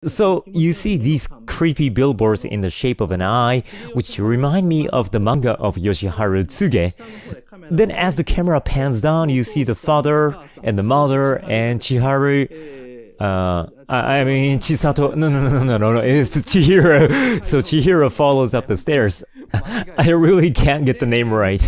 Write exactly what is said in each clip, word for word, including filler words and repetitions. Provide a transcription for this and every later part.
So you see these creepy billboards in the shape of an eye, which remind me of the manga of Yoshiharu Tsuge. Then as the camera pans down, you see the father and the mother and Chiharu. Uh, I, I mean, Chisato. No, no, no, no, no, no, no. It's Chihiro. So Chihiro follows up the stairs. I really can't get the name right.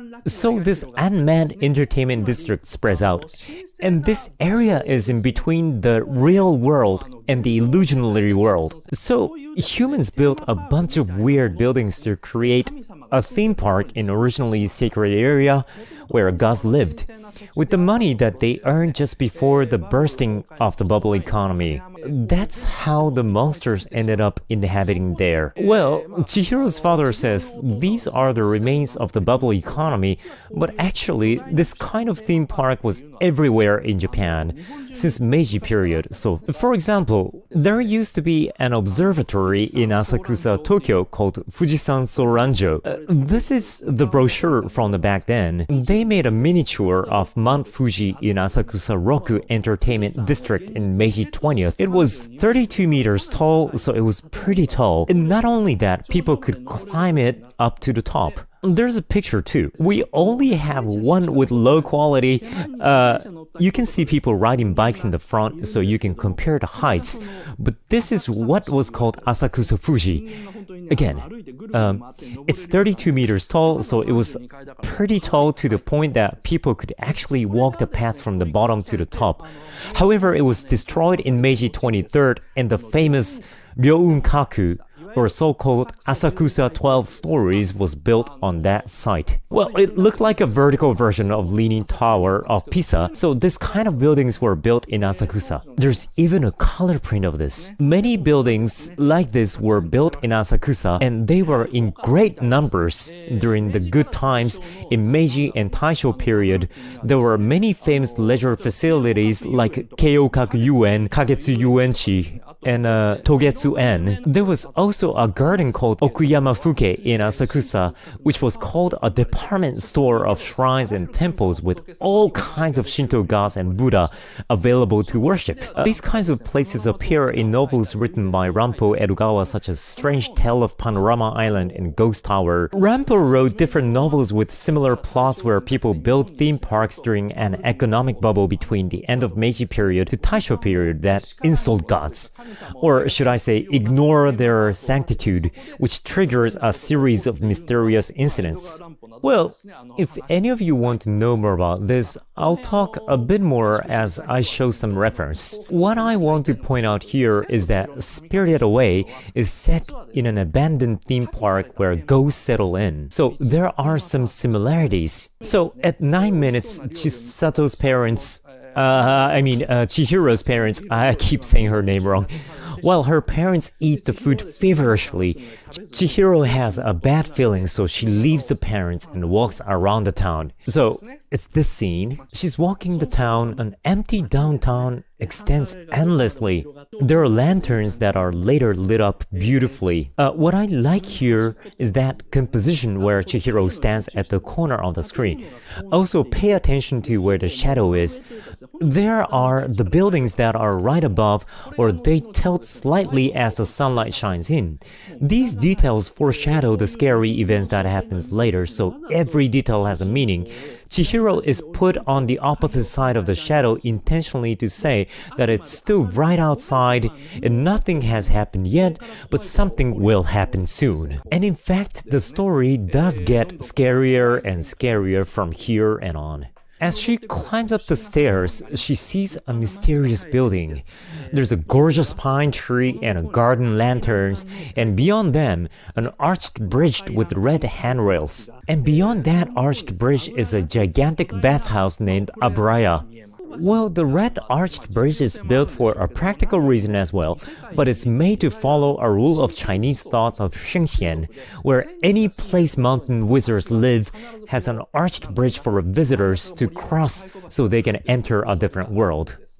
So this unmanned entertainment district spreads out. And this area is in between the real world and the illusionary world. So humans built a bunch of weird buildings to create a theme park in originally sacred area where gods lived, with the money that they earned just before the bursting of the bubble economy. That's how the monsters ended up inhabiting there. Well, Chihiro's father says these are the remains of the bubble economy, but actually this kind of theme park was everywhere in Japan since Meiji period. So, for example, there used to be an observatory in Asakusa, Tokyo called Fujisan Soranjo. Uh, this is the brochure from the back then. They made a miniature of Mount Fuji in Asakusa Roku Entertainment District in Meiji twentieth. It was thirty-two meters tall, so it was pretty tall. And not only that, people could climb it up to the top. There's a picture too. We only have one with low quality. Uh, you can see people riding bikes in the front, so you can compare the heights. But this is what was called Asakusa Fuji. Again, um, it's thirty-two meters tall, so it was pretty tall to the point that people could actually walk the path from the bottom to the top. However, it was destroyed in Meiji twenty-third, and the famous Ryounkaku, or so-called Asakusa twelve stories, was built on that site. Well, it looked like a vertical version of Leaning Tower of Pisa, so this kind of buildings were built in Asakusa. There's even a color print of this. Many buildings like this were built in Asakusa, and they were in great numbers during the good times in Meiji and Taisho period. There were many famous leisure facilities like Keiokaku Yuen, Kagetsu Yuenchi, and uh, Togetsu-en. There was also a garden called Okuyama Fuke in Asakusa, which was called a department store of shrines and temples with all kinds of Shinto gods and Buddha available to worship. Uh, these kinds of places appear in novels written by Rampo Edogawa, such as Strange Tale of Panorama Island and Ghost Tower. Rampo wrote different novels with similar plots where people built theme parks during an economic bubble between the end of Meiji period to Taisho period that insult gods. Or should I say, ignore their sanctitude, which triggers a series of mysterious incidents. Well, if any of you want to know more about this, I'll talk a bit more as I show some reference. What I want to point out here is that Spirited Away is set in an abandoned theme park where ghosts settle in. So there are some similarities. So at nine minutes, Chisato's parents Uh, I mean, uh, Chihiro's parents, I keep saying her name wrong. While her parents eat the food feverishly, Chihiro has a bad feeling, so she leaves the parents and walks around the town. So, it's this scene. She's walking the town. An empty downtown extends endlessly. There are lanterns that are later lit up beautifully. Uh, what I like here is that composition where Chihiro stands at the corner of the screen. Also, pay attention to where the shadow is. There are the buildings that are right above, or they tilt slightly as the sunlight shines in. These details foreshadow the scary events that happens later, so every detail has a meaning. Chihiro is put on the opposite side of the shadow intentionally to say that it's still right outside and nothing has happened yet, but something will happen soon. And in fact, the story does get scarier and scarier from here and on. As she climbs up the stairs, she sees a mysterious building. There's a gorgeous pine tree and a garden lanterns, and beyond them, an arched bridge with red handrails. And beyond that arched bridge is a gigantic bathhouse named Abraya. Well, the red arched bridge is built for a practical reason as well, but it's made to follow a rule of Chinese thoughts of Shengxian, where any place mountain wizards live has an arched bridge for visitors to cross so they can enter a different world.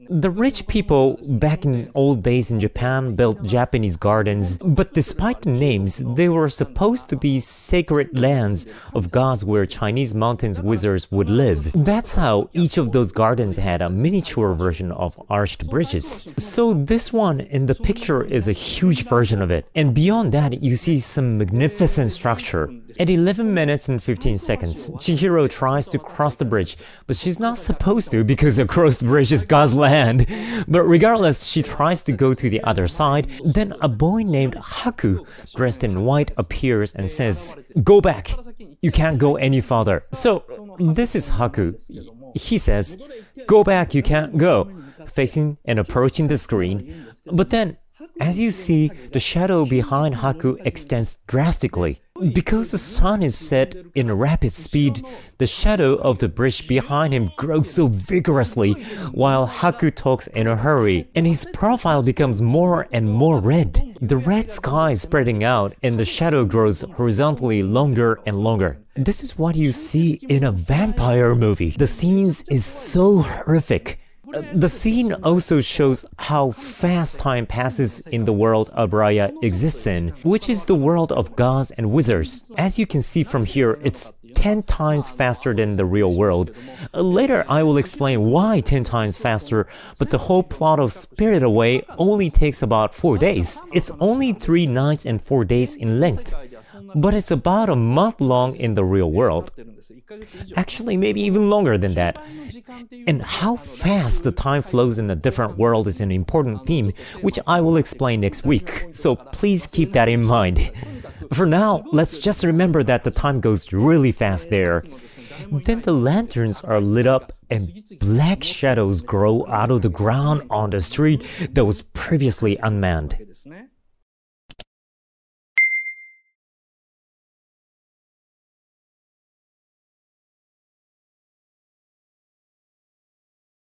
The rich people back in old days in Japan built Japanese gardens, but despite the names, they were supposed to be sacred lands of gods where Chinese mountains wizards would live. That's how each of those gardens had a miniature version of arched bridges. So this one in the picture is a huge version of it. And beyond that, you see some magnificent structure. At eleven minutes and fifteen seconds, Chihiro tries to cross the bridge, but she's not supposed to because across the bridge is God's land. But regardless, she tries to go to the other side. Then a boy named Haku, dressed in white, appears and says, "Go back! You can't go any farther." So, this is Haku. He says, "Go back, you can't go," facing and approaching the screen. But then, as you see, the shadow behind Haku extends drastically. Because the sun is set in a rapid speed, the shadow of the bridge behind him grows so vigorously, while Haku talks in a hurry, and his profile becomes more and more red. The red sky is spreading out, and the shadow grows horizontally longer and longer. This is what you see in a vampire movie. The scenes is so horrific. The scene also shows how fast time passes in the world Abraya exists in, which is the world of gods and wizards. As you can see from here, it's ten times faster than the real world. Later, I will explain why ten times faster, but the whole plot of Spirited Away only takes about four days. It's only three nights and four days in length, but it's about a month long in the real world. Actually, maybe even longer than that. And how fast the time flows in a different world is an important theme, which I will explain next week, so please keep that in mind. For now, let's just remember that the time goes really fast there. Then the lanterns are lit up and black shadows grow out of the ground on the street that was previously unmanned.